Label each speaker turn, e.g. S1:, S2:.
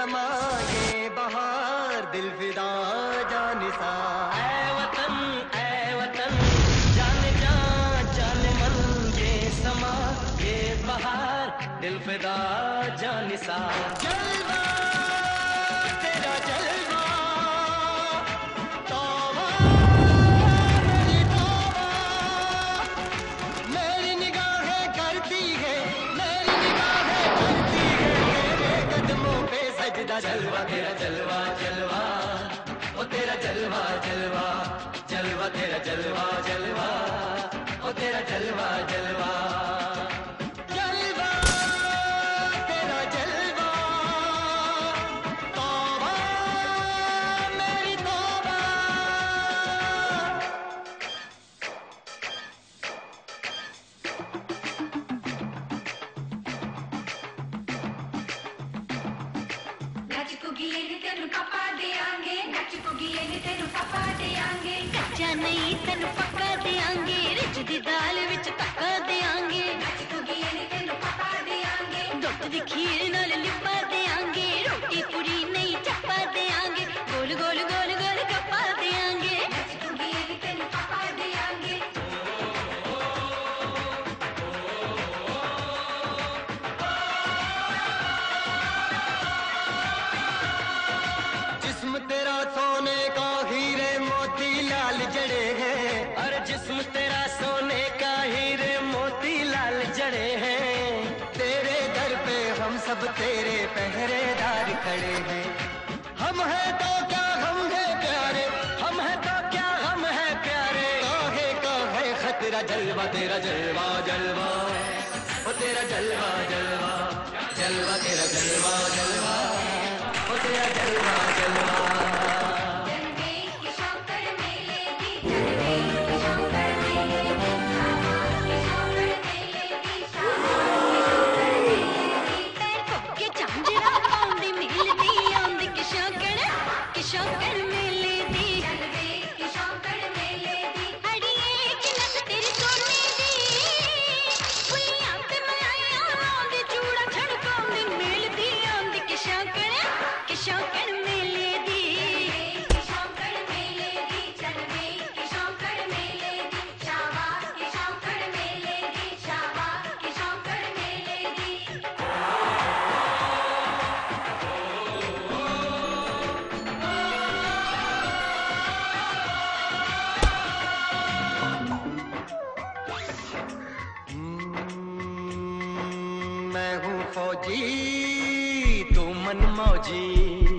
S1: समा ये बहार दिल फिदा जानिसा। ऐ वतन जान जा जान मन ये समा ये बहार दिल फिदा जानिसा। जलवा तेरा जलवा तौबा मेरी तौबा, मेरी निगाहें करती है मेरी निगाहें करती है तेरे कदमों पे सजदा। जलवा तेरा जलवा जलवा ओ तेरा जलवा जलवा जलवा तेरा जलवा जलवा ओ तेरा जलवा जलवा। जलवा तेरा जलवा तौबा मेरी तौबा।
S2: नचकुगी तेनु पापा देंगे, नचकुगी तेनु पापा देंगे, कच्चा नहीं तेनु पक्का देंगे, रिच दी दाल विच तक्का देंगे। नचकुगी तेनु पापा देंगे, दुध दी खीर नाल लिपा देंगे, रोटी पूरी नहीं चप्पा देंगे, गोल गोल गोल गोल गप्पा देंगे। नचकुगी तेनु पापा देंगे।
S1: जिस्म तेरा सोने का हीरे मोती लाल जड़े हैं, अरे जिस्म तेरा सोने का हीरे मोती लाल जड़े हैं। तेरे दर पे हम सब तेरे पहरेदार खड़े हैं। हम हैं तो क्या हम हैं प्यारे, हम हैं तो क्या हम हैं प्यारे। काहे का है खतरा, जलवा तेरा जलवा जलवा ओ तेरा जलवा जलवा जलवा तेरा जलवा जलवा ओ तेरा जलवा जलवा।
S2: जलवे की शौकर मेले दी, जलवे की शौकर मेले दी, शाबाश की शौकर मेले दी, शाबाश की शौकर मेले दी। पैर पक्के झांझरा पाउंदी मिलदी आंदी की शौकर मेले दी, जलवे की शौकर मेले दी। अड़िए की नस तेरी सोने दी, फुलियां ते मलाइयां लाउंदी, चूड़ा छड़काउंदी मिलदी आंदी की शौकर मेले दी। की शौकर मेले दी, जलवे की शौकर मेले दी, शाबाश की शौकर मेले दी, शाबाश की शौकर मेले दी।
S1: मैं हूँ फौजी तू मन मौजी,